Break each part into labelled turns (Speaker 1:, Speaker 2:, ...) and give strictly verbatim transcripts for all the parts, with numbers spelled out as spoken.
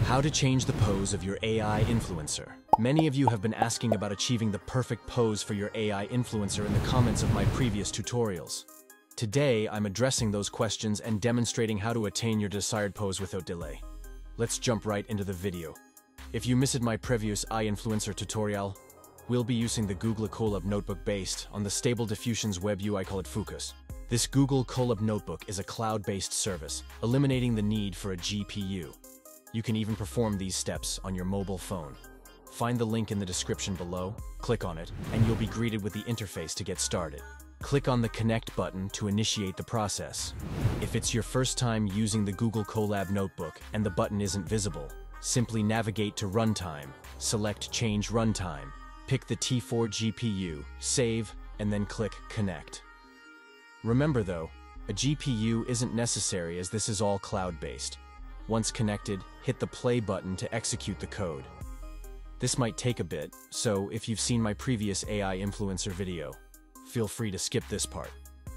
Speaker 1: How to change the pose of your A I influencer. Many of you have been asking about achieving the perfect pose for your A I influencer in the comments of my previous tutorials. Today, I'm addressing those questions and demonstrating how to attain your desired pose without delay. Let's jump right into the video. If you missed my previous A I influencer tutorial, we'll be using the Google Colab notebook based on the Stable Diffusion's web U I called Focus. This Google Colab notebook is a cloud-based service, eliminating the need for a G P U. You can even perform these steps on your mobile phone. Find the link in the description below, click on it, and you'll be greeted with the interface to get started. Click on the Connect button to initiate the process. If it's your first time using the Google Colab notebook and the button isn't visible, simply navigate to Runtime, select Change Runtime, pick the T four G P U, save, and then click Connect. Remember though, a G P U isn't necessary as this is all cloud-based. Once connected, hit the play button to execute the code. This might take a bit, so if you've seen my previous A I influencer video, feel free to skip this part.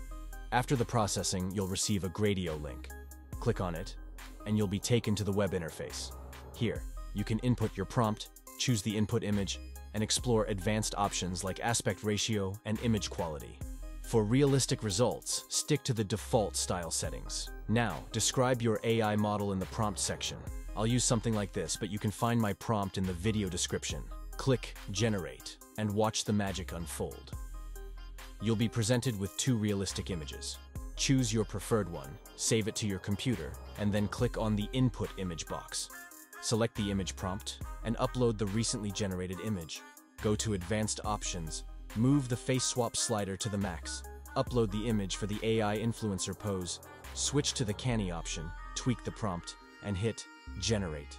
Speaker 1: After the processing, you'll receive a Gradio link. Click on it, and you'll be taken to the web interface. Here, you can input your prompt, choose the input image, and explore advanced options like aspect ratio and image quality. For realistic results, stick to the default style settings. Now, describe your A I model in the prompt section. I'll use something like this, but you can find my prompt in the video description. Click Generate, and watch the magic unfold. You'll be presented with two realistic images. Choose your preferred one, save it to your computer, and then click on the Input Image box. Select the image prompt, and upload the recently generated image. Go to Advanced Options, move the Face Swap slider to the max, upload the image for the A I influencer pose, switch to the Canny option, tweak the prompt, and hit Generate.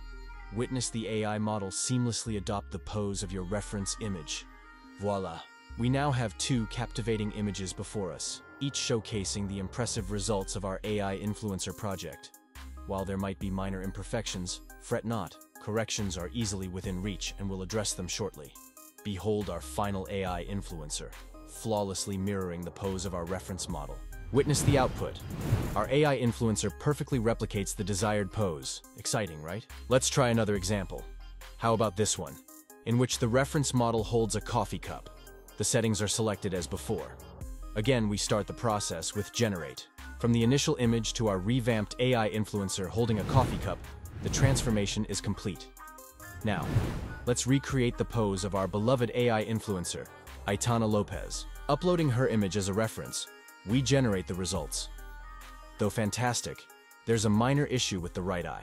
Speaker 1: Witness the A I model seamlessly adopt the pose of your reference image. Voila! We now have two captivating images before us, each showcasing the impressive results of our A I influencer project. While there might be minor imperfections, fret not. Corrections are easily within reach and we'll address them shortly. Behold our final A I influencer, flawlessly mirroring the pose of our reference model. Witness the output. Our A I influencer perfectly replicates the desired pose. Exciting, right? Let's try another example. How about this one, in which the reference model holds a coffee cup. The settings are selected as before. Again, we start the process with Generate. From the initial image to our revamped A I influencer holding a coffee cup, the transformation is complete. Now, let's recreate the pose of our beloved A I influencer, Aitana Lopez. Uploading her image as a reference, we generate the results. Though fantastic, there's a minor issue with the right eye.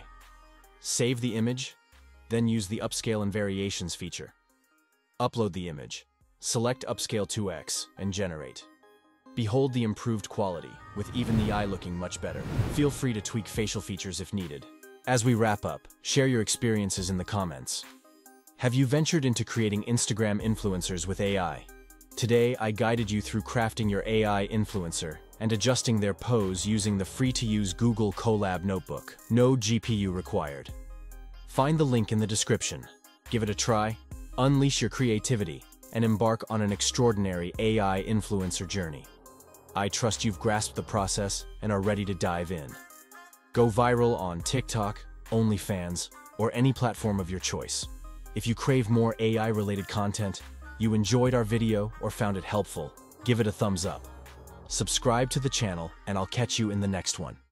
Speaker 1: Save the image, then use the Upscale and Variations feature. Upload the image, select Upscale two X, and generate. Behold the improved quality, with even the eye looking much better. Feel free to tweak facial features if needed. As we wrap up, share your experiences in the comments. Have you ventured into creating Instagram influencers with A I? Today, I guided you through crafting your A I influencer and adjusting their pose using the free-to-use Google Colab notebook. No G P U required. Find the link in the description. Give it a try, unleash your creativity, and embark on an extraordinary A I influencer journey. I trust you've grasped the process and are ready to dive in. Go viral on TikTok, OnlyFans, or any platform of your choice. If you crave more A I-related content, you enjoyed our video or found it helpful, give it a thumbs up. Subscribe to the channel and I'll catch you in the next one.